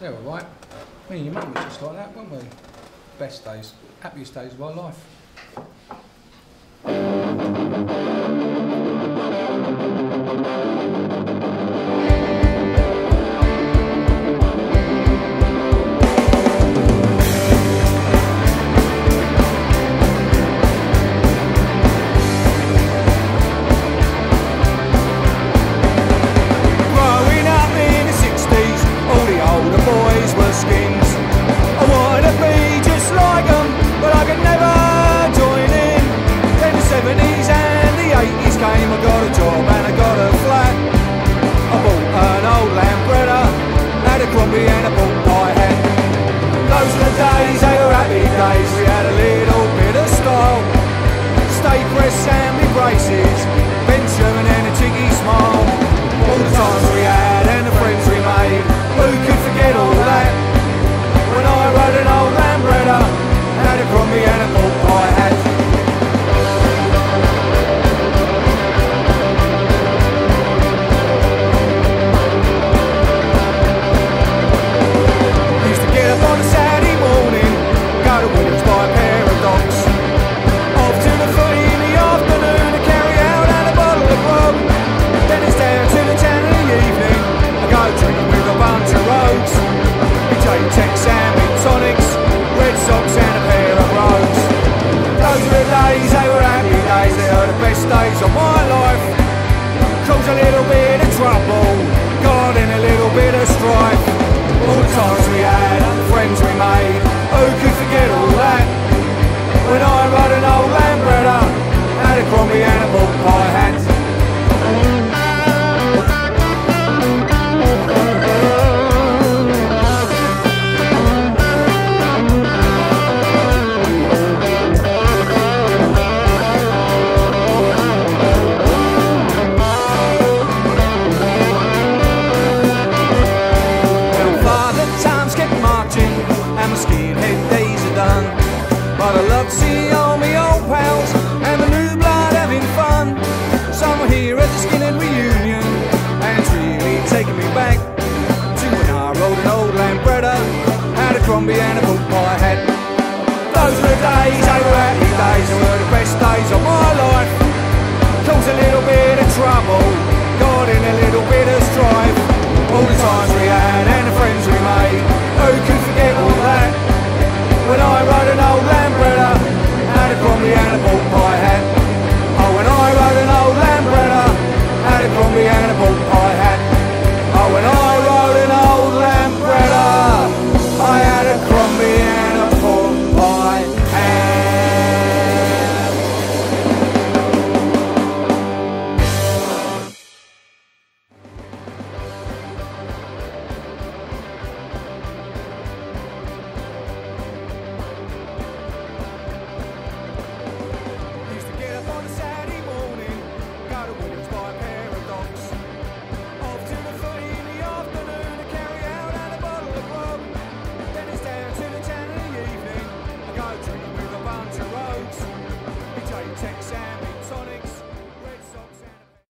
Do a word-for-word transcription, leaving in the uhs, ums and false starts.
They're alright. Me and your mum were just like that, weren't we? Best days, happiest days of our life. And a boot I had. Those were the days, they were happy days. We had a little bit of style. Stay press and big braces, Ben Sherman and a cheeky smile. All the times we had and the friends we made, who could forget all that? When I rode an old Lambretta, had a Crombie and a boot I had. Days of my life, caused a little bit of trouble, got in a little bit of strife. All the times we had and the friends we made, who could forget all that? When I rode an old Lambretta, had a Crombie and a boot I had. But I love to see all my old pals and the new blood having fun. Some are here at the Skinhead reunion, and it's really taking me back to when I rode an old Lambretta, had a Crombie and a boot I had. Those were the days, they were happy days, they were the best days of my life. Caused a little bit of trouble,